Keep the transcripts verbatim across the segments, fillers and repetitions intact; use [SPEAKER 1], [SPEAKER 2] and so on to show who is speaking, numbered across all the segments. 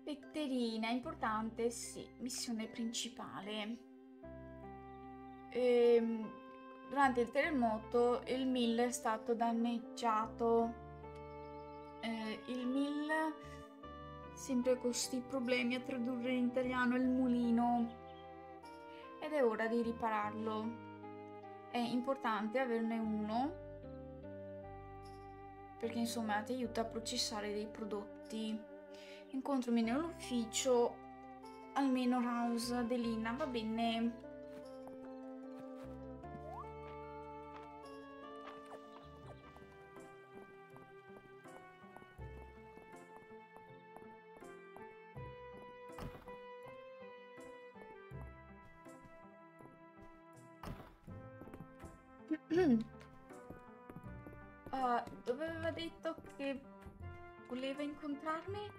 [SPEAKER 1] Letterina, importante, sì, missione principale. Ehm, durante il terremoto il mill è stato danneggiato. Eh, il mill, sempre con questi problemi a tradurre in italiano, il mulino. Ed è ora di ripararlo. È importante averne uno perché insomma ti aiuta a processare dei prodotti. Incontrami nell'ufficio, almeno Rouse Adelina, va bene. Uh, dove aveva detto che voleva incontrarmi?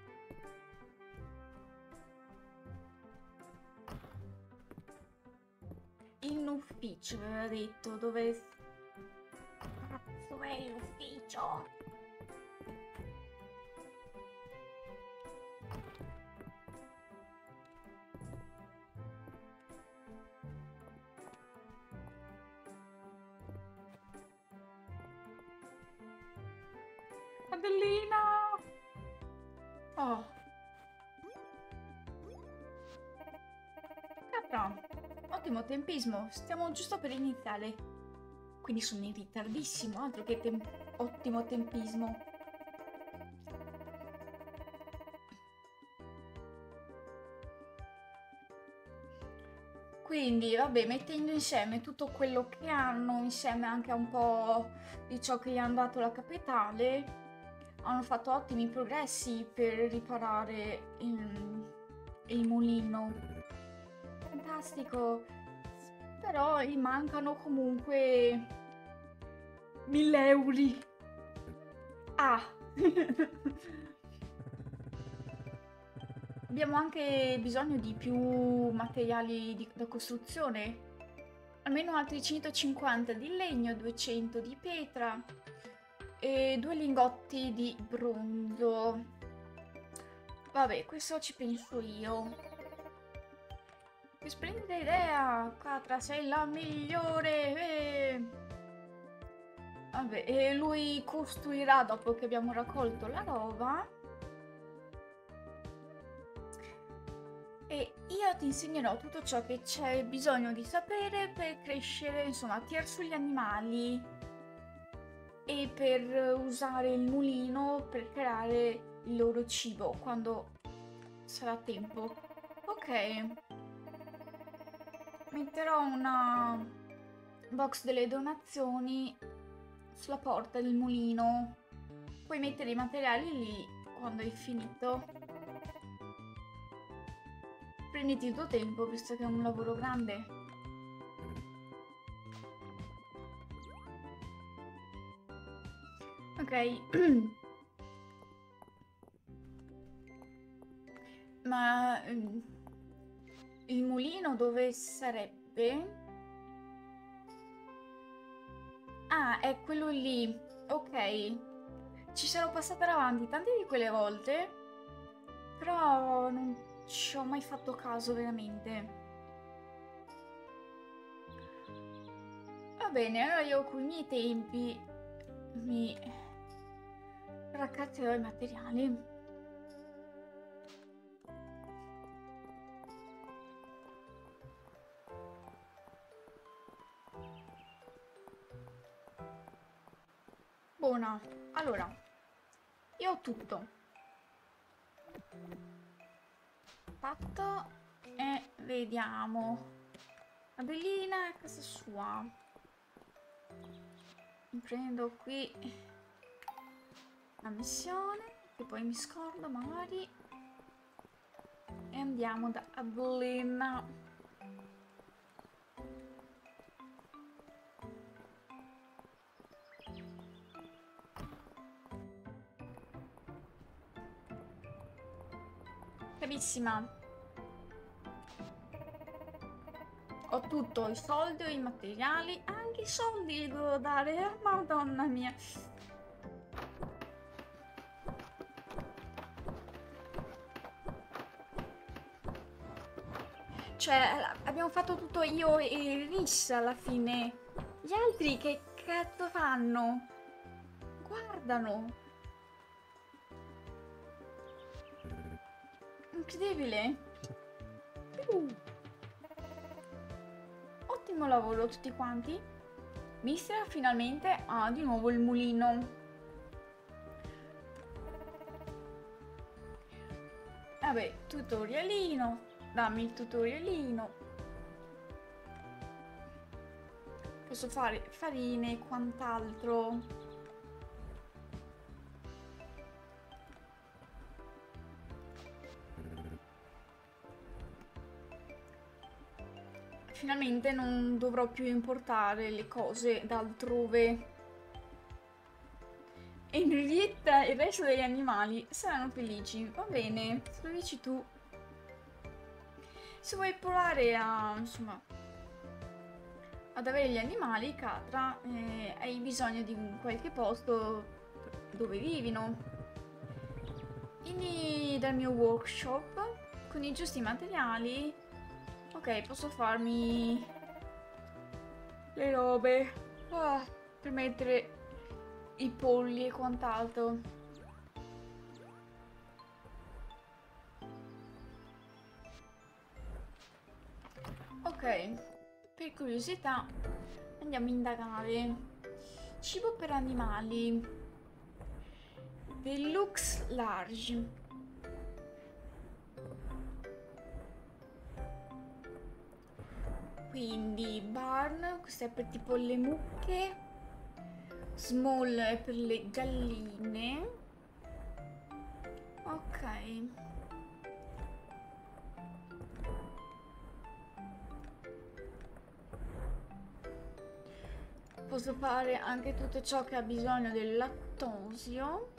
[SPEAKER 1] In ufficio aveva detto, dove... Cazzo è l'ufficio? Adelina! Oh. Capra, ottimo tempismo, stiamo giusto per iniziare. Quindi sono in ritardissimo, altro che tem ottimo tempismo. Quindi, vabbè, mettendo insieme tutto quello che hanno, insieme anche a un po' di ciò che gli hanno dato la capitale, hanno fatto ottimi progressi per riparare il, il mulino. Fantastico! Però gli mancano comunque mille euro. Ah! Abbiamo anche bisogno di più materiali di, da costruzione. Almeno altri centocinquanta di legno, duecento di pietra e due lingotti di bronzo. Vabbè, questo ci penso io. Che splendida idea! Catra, sei la migliore! Eh. Vabbè, e lui costruirà dopo che abbiamo raccolto la roba. E io ti insegnerò tutto ciò che c'è bisogno di sapere per crescere, insomma, tirare sugli animali e per usare il mulino per creare il loro cibo quando sarà tempo. Ok, metterò una box delle donazioni sulla porta del mulino. Puoi mettere i materiali lì quando hai finito. Prenditi il tuo tempo, visto che è un lavoro grande. Ok. Ma il mulino dove sarebbe? Ah, è quello lì. Ok. Ci sarò passata davanti tante di quelle volte, però non ci ho mai fatto caso veramente. Va bene, allora io con i miei tempi mi raccatterò i materiali. Buona, allora, io ho tutto fatto e vediamo. Adelina è a casa sua. Prendo qui la missione, che poi mi scordo magari, e andiamo da Adelina. Carissima, ho tutto, i soldi, i materiali, anche i soldi li devo dare, eh? Madonna mia. Cioè, abbiamo fatto tutto io e Rissa alla fine. Gli altri che cazzo fanno? Guardano. Incredibile. Uh. Ottimo lavoro tutti quanti. Mistra finalmente ha di nuovo il mulino. Vabbè, tutorialino. Dammi il tutorialino. Posso fare farine e quant'altro. Finalmente non dovrò più importare le cose da altrove. E Henrietta e il resto degli animali saranno felici. Va bene, se lo dici tu. Se vuoi provare a, insomma, ad avere gli animali, Catra, eh, hai bisogno di un qualche posto dove vivino. Vieni dal mio workshop con i giusti materiali. Ok, posso farmi le robe ah, per mettere i polli e quant'altro. Ok, per curiosità andiamo a indagare. Cibo per animali. Deluxe large. Quindi barn, questo è per tipo le mucche. Small è per le galline. Ok. Posso fare anche tutto ciò che ha bisogno del lattosio.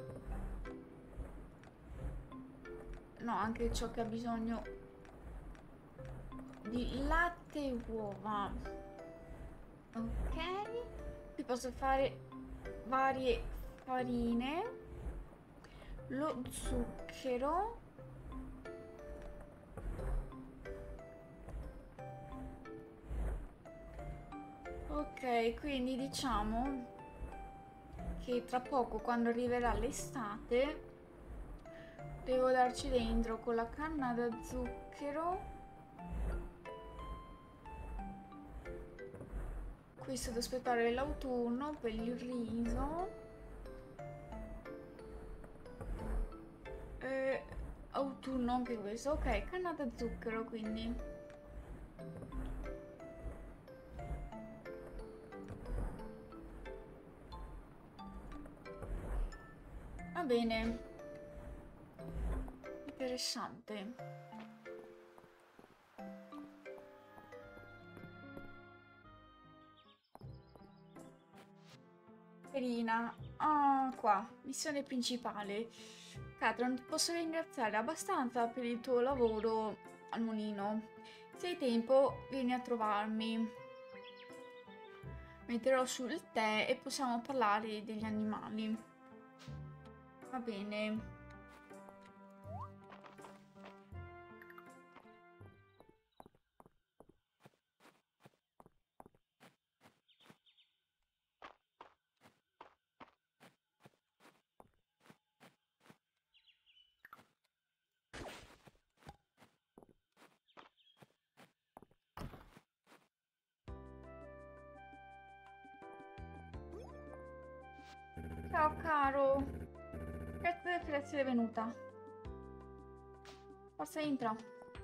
[SPEAKER 1] No, anche ciò che ha bisogno di latte e uova. Ok. Qui posso fare varie farine. Lo zucchero. Ok, quindi diciamo che tra poco, quando arriverà l'estate, devo darci dentro con la canna da zucchero. Questo devo aspettare l'autunno per il riso. E autunno anche questo. Ok, canna da zucchero quindi. Va bene. Interessante. Serina. Ah, qua. Missione principale. Catra, non ti posso ringraziare abbastanza per il tuo lavoro al mulino. Se hai tempo, vieni a trovarmi. Metterò sul tè e possiamo parlare degli animali. Va bene. Ciao caro. Grazie per essere venuta. Forza, entra.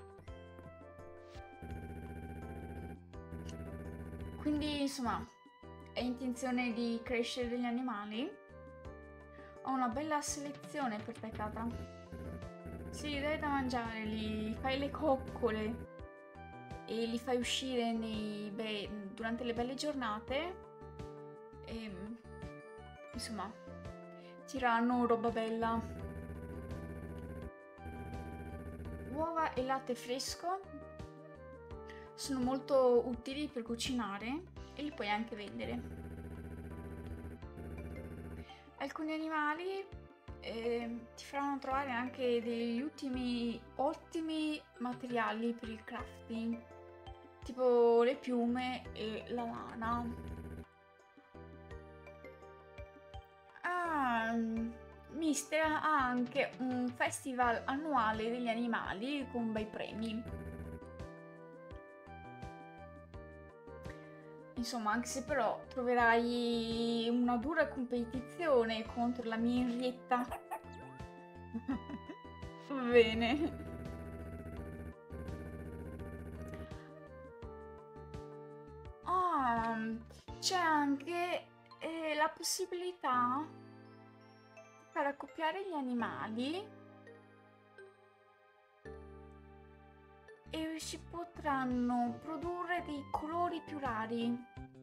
[SPEAKER 1] Quindi, insomma, hai intenzione di crescere degli animali? Ho una bella selezione per te, Catra. Sì, dai da mangiare, li fai le coccole e li fai uscire nei be- durante le belle giornate e, insomma, tiranno roba bella. Uova e latte fresco sono molto utili per cucinare e li puoi anche vendere. Alcuni animali eh, ti faranno trovare anche degli ultimi ottimi materiali per il crafting. tipo le piume e la lana. Ah, Mistera ha anche un festival annuale degli animali con bei premi. Insomma, anche se però troverai una dura competizione contro la mia Henrietta. Bene. Ah, c'è anche eh, la possibilità per accoppiare gli animali e si potranno produrre dei colori più rari.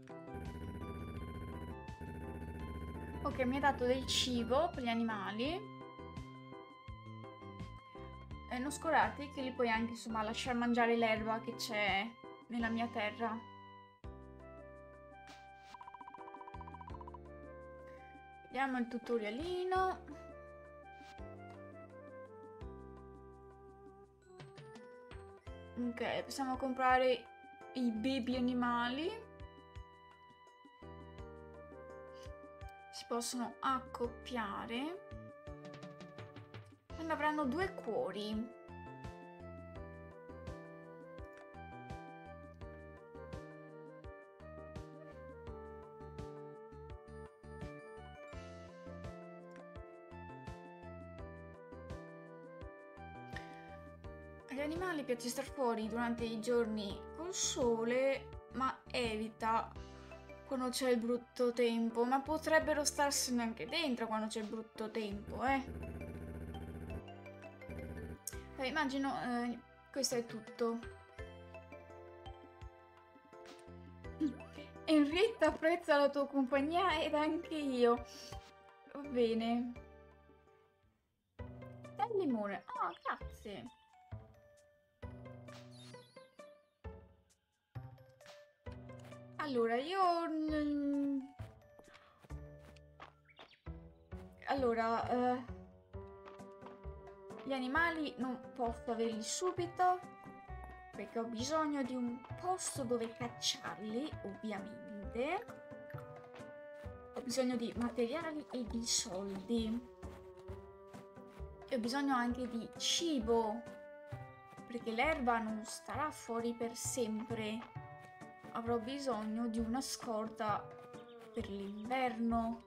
[SPEAKER 1] Ok, mi ha dato del cibo per gli animali. E non scordate che li puoi anche, insomma, lasciar mangiare l'erba che c'è nella mia terra. Vediamo il tutorialino. Ok, possiamo comprare i baby animali. Si possono accoppiare. Quando avranno due cuori. Agli animali piace star fuori durante i giorni col sole, ma evita quando c'è il brutto tempo. Ma potrebbero starsene anche dentro quando c'è il brutto tempo, eh. eh immagino, eh, questo è tutto. Henrietta apprezza la tua compagnia ed anche io. Va bene. Del limone. Ah, grazie. Allora, io... Allora, eh, gli animali non posso averli subito perché ho bisogno di un posto dove cacciarli, ovviamente. Ho bisogno di materiali e di soldi. E ho bisogno anche di cibo, perché l'erba non starà fuori per sempre. Avrò bisogno di una scorta per l'inverno.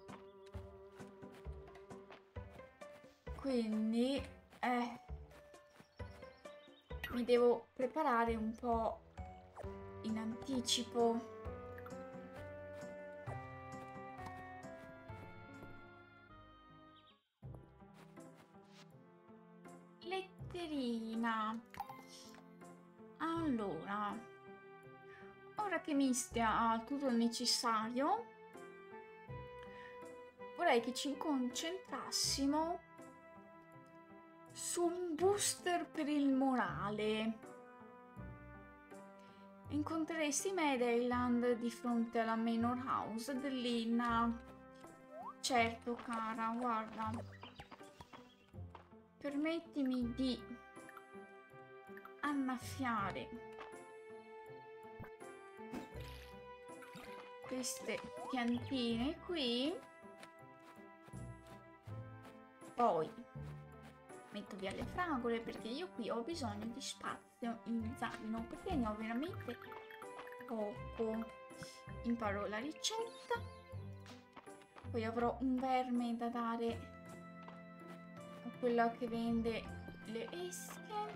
[SPEAKER 1] Quindi eh, mi devo preparare un po' in anticipo. Letterina. Allora, ora che Mistia ha tutto il necessario, vorrei che ci concentrassimo su un booster per il morale. Incontreresti Madelyland di fronte alla Manor House dell'Inna. Certo, cara, guarda. Permettimi di annaffiare queste piantine qui. Poi metto via le fragole perché io qui ho bisogno di spazio in zaino perché ne ho veramente poco. Imparo la ricetta. Poi avrò un verme da dare a quella che vende le esche.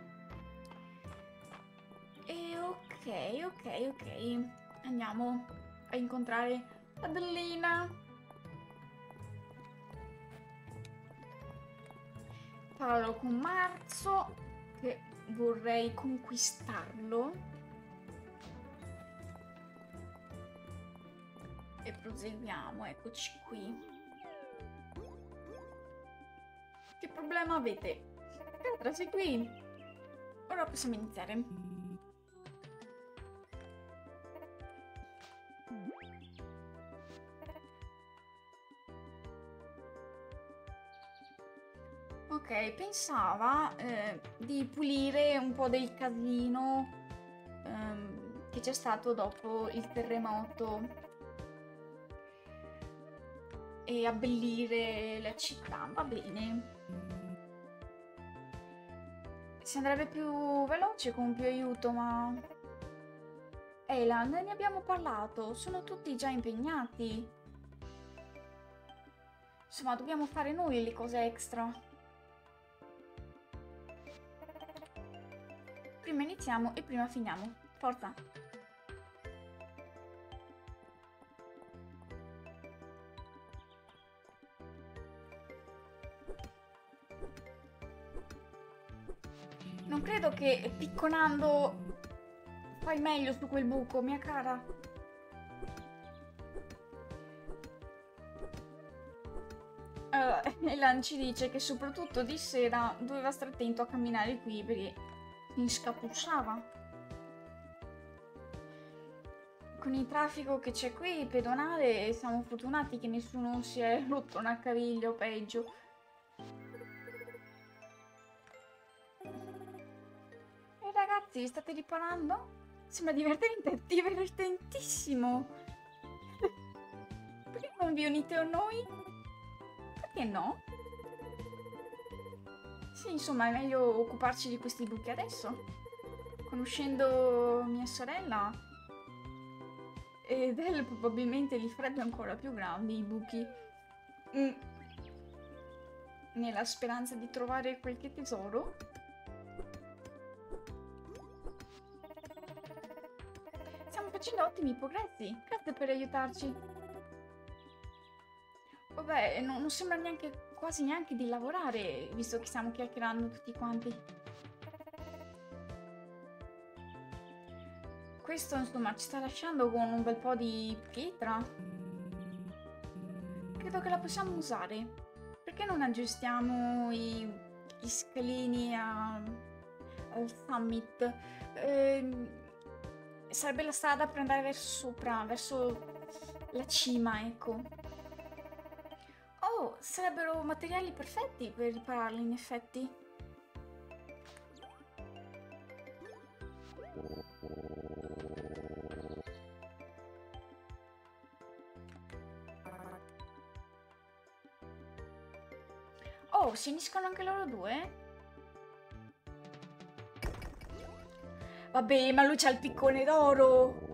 [SPEAKER 1] E ok, ok, ok. Andiamo a incontrare Adelina. Parlo con Marzo, che vorrei conquistarlo. E proseguiamo, eccoci qui. Che problema avete? Petra, sei qui? Ora possiamo iniziare. Ok, pensava eh, di pulire un po' del casino ehm, che c'è stato dopo il terremoto e abbellire la città. Va bene. Si andrebbe più veloce con più aiuto, ma... Elan, ne abbiamo parlato, sono tutti già impegnati. Insomma, dobbiamo fare noi le cose extra. Prima iniziamo e prima finiamo. Forza! Non credo che picconando fai meglio su quel buco, mia cara. Uh, Elan ci dice che soprattutto di sera doveva stare attento a camminare qui perché mi scappucciava. Con il traffico che c'è qui, pedonale, siamo fortunati che nessuno si è rotto una caviglia o peggio. E ragazzi, state riparando? Sembra divertente, divertentissimo. Perché non vi unite a noi? Perché no? Sì, insomma, è meglio occuparci di questi buchi adesso. Conoscendo mia sorella, ed Elle probabilmente li farebbe ancora più grandi i buchi. Mm. Nella speranza di trovare qualche tesoro. Stiamo facendo ottimi progressi. Grazie per aiutarci. Vabbè, no, non sembra neanche, quasi neanche di lavorare, visto che stiamo chiacchierando tutti quanti. Questo, insomma, ci sta lasciando con un bel po' di pietra. Credo che la possiamo usare. Perché non aggiustiamo i, i scalini a, al summit? Eh, sarebbe la strada per andare verso sopra, verso la cima, ecco. Oh, sarebbero materiali perfetti per ripararli, in effetti. Oh, si uniscono anche loro due? Vabbè, ma lui c'ha il piccone d'oro!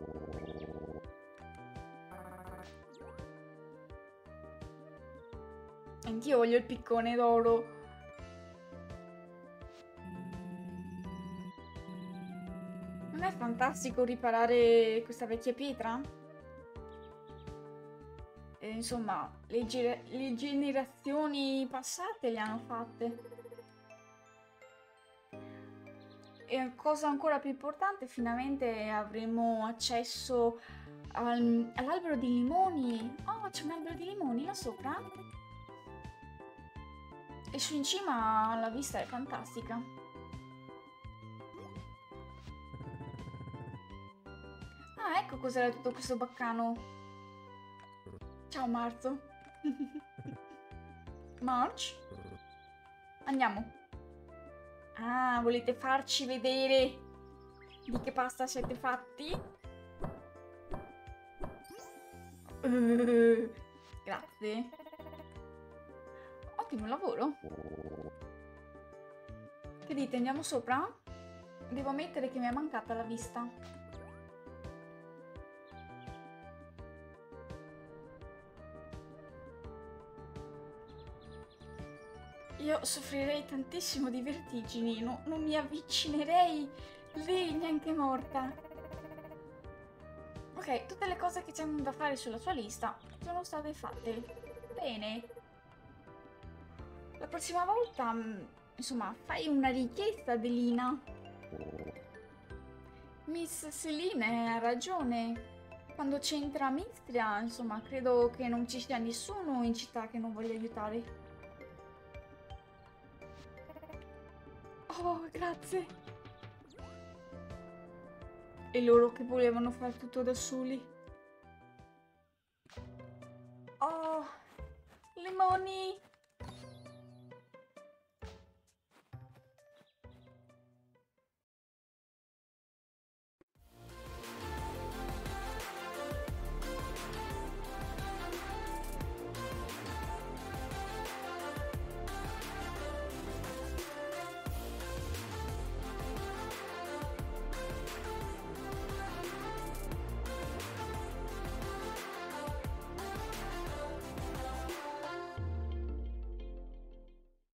[SPEAKER 1] Anch'io voglio il piccone d'oro. Non è fantastico riparare questa vecchia pietra? E, insomma, le, ge le generazioni passate le hanno fatte. E cosa ancora più importante, finalmente avremo accesso al, all'albero di limoni. Oh, c'è un albero di limoni là sopra? E su in cima la vista è fantastica. Ah, ecco cos'era tutto questo baccano. Ciao Marzo. March? Andiamo. Ah, volete farci vedere di che pasta siete fatti? Uh, grazie. Ottimo lavoro. Che dite, andiamo sopra? Devo ammettere che mi è mancata la vista. Io soffrirei tantissimo di vertigini, no, non mi avvicinerei lì neanche morta. Ok, tutte le cose che c'è da fare sulla sua lista sono state fatte. Bene. La prossima volta, insomma, fai una richiesta, Adelina. Miss Celine ha ragione. Quando c'entra Mistria, insomma, credo che non ci sia nessuno in città che non voglia aiutare. Oh, grazie. E loro che volevano fare tutto da soli. Oh, limoni.